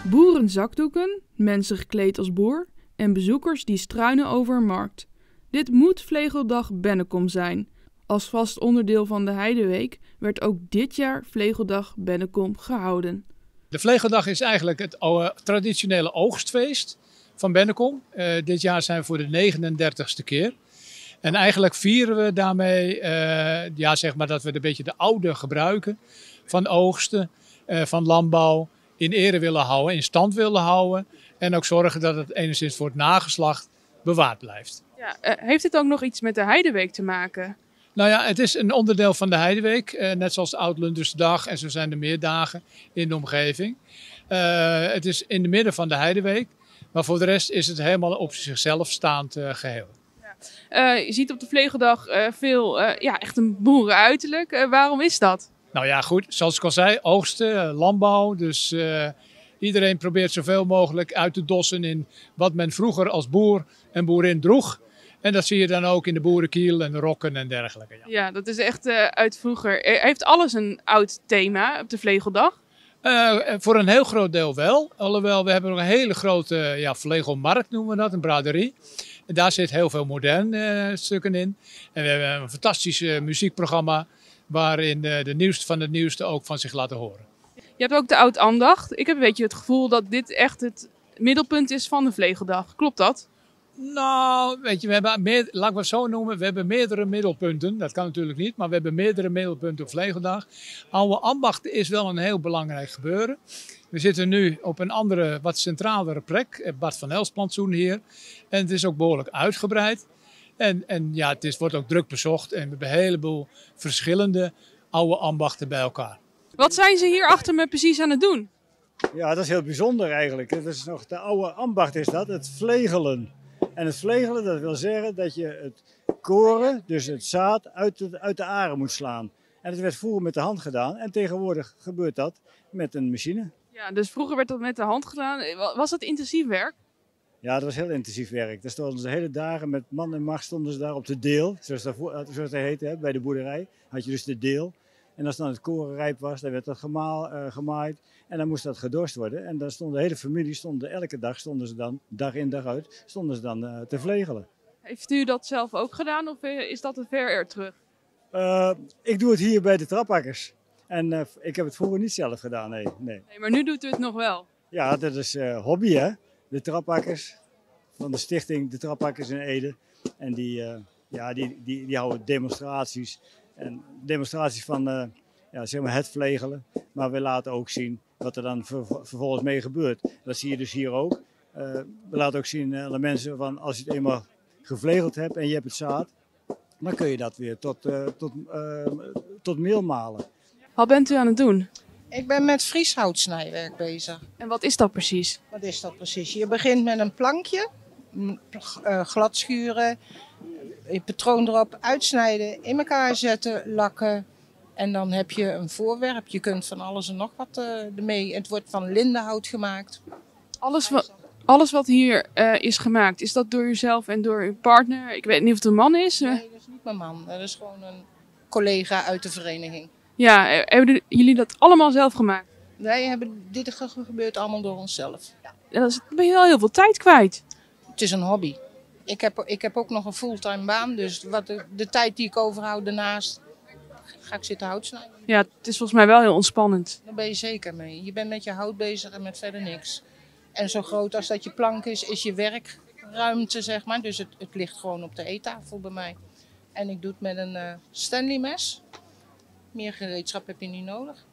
Boerenzakdoeken, mensen gekleed als boer en bezoekers die struinen over een markt. Dit moet Vlegeldag Bennekom zijn. Als vast onderdeel van de Heideweek werd ook dit jaar Vlegeldag Bennekom gehouden. De Vlegeldag is eigenlijk het traditionele oogstfeest van Bennekom. Dit jaar zijn we voor de 39ste keer. En eigenlijk vieren we daarmee zeg maar dat we een beetje de oude gebruiken van oogsten, van landbouw in ere willen houden, in stand willen houden. En ook zorgen dat het enigszins voor het nageslacht bewaard blijft. Ja, heeft dit ook nog iets met de Heideweek te maken? Nou ja, het is een onderdeel van de Heideweek, net zoals de Oud-Lundersdag en zo zijn er meer dagen in de omgeving. Het is in de midden van de Heideweek, maar voor de rest is het helemaal op zichzelf staand geheel. Je ziet op de Vlegeldag veel echt een boerenuiterlijk. Waarom is dat? Nou ja, goed, zoals ik al zei, oogsten, landbouw. Dus iedereen probeert zoveel mogelijk uit te dossen in wat men vroeger als boer en boerin droeg. En dat zie je dan ook in de boerenkiel en de rokken en dergelijke. Ja, dat is echt uit vroeger. Heeft alles een oud thema op de Vlegeldag? Voor een heel groot deel wel. Alhoewel, we hebben nog een hele grote vlegelmarkt, noemen we dat, een braderie. En daar zit heel veel modern stukken in. En we hebben een fantastisch muziekprogramma waarin de nieuwste van het nieuwste ook van zich laten horen. Je hebt ook de Oud-Ambacht. Ik heb een beetje het gevoel dat dit echt het middelpunt is van de Vlegeldag. Klopt dat? Nou, weet je, laten we het zo noemen, we hebben meerdere middelpunten. Dat kan natuurlijk niet, maar we hebben meerdere middelpunten op Vlegeldag. Oude Ambacht is wel een heel belangrijk gebeuren. We zitten nu op een andere, wat centralere plek, Bart van Elsplantsoen hier. En het is ook behoorlijk uitgebreid. En ja, wordt ook druk bezocht en we hebben een heleboel verschillende oude ambachten bij elkaar. Wat zijn ze hier achter me precies aan het doen? Ja, dat is heel bijzonder eigenlijk. Dat is nog de oude ambacht is dat, het vlegelen. En het vlegelen, dat wil zeggen dat je het koren, dus het zaad, uit de aren moet slaan. En dat werd vroeger met de hand gedaan en tegenwoordig gebeurt dat met een machine. Ja, dus vroeger werd dat met de hand gedaan. Was dat intensief werk? Ja, dat was heel intensief werk. Daar stonden ze hele dagen met man en macht stonden ze daar op de deel, zoals dat heette, bij de boerderij. Had je dus de deel. En als dan het koren rijp was, dan werd dat gemaaid. En dan moest dat gedorst worden. En daar stond de hele familie, elke dag stonden ze dan, dag in dag uit, te vlegelen. Heeft u dat zelf ook gedaan of is dat een ver terug? Ik doe het hier bij de trapakkers. En ik heb het vroeger niet zelf gedaan, nee. Nee, maar nu doet u het nog wel? Ja, dat is hobby hè. De trapakkers van de stichting De Trapakkers in Ede. En die houden demonstraties. En demonstraties van zeg maar het vlegelen. Maar we laten ook zien wat er dan vervolgens mee gebeurt. Dat zie je dus hier ook. We laten ook zien aan de mensen van als je het eenmaal gevlegeld hebt en je hebt het zaad. Dan kun je dat weer tot meel malen. Wat bent u aan het doen? Ik ben met vrieshoutsnijwerk bezig. En wat is dat precies? Wat is dat precies? Je begint met een plankje, glad schuren, je patroon erop uitsnijden, in elkaar zetten, lakken. En dan heb je een voorwerp. Je kunt van alles en nog wat ermee. Het wordt van lindenhout gemaakt. Alles wat hier is gemaakt, is dat door uzelf en door uw partner? Ik weet niet of het een man is. Nee, dat is niet mijn man. Dat is gewoon een collega uit de vereniging. Ja, hebben jullie dat allemaal zelf gemaakt? Wij hebben dit gebeurt allemaal door onszelf. Ja. Dan ben je wel heel veel tijd kwijt. Het is een hobby. Ik heb ook nog een fulltime baan. Dus de tijd die ik overhoud daarnaast, ga ik zitten hout snijden. Ja, het is volgens mij wel heel ontspannend. Daar ben je zeker mee. Je bent met je hout bezig en met verder niks. En zo groot als dat je plank is je werkruimte, zeg maar. Dus het ligt gewoon op de eettafel bij mij. En ik doe het met een Stanley mes. Meer gereedschap heb je niet nodig.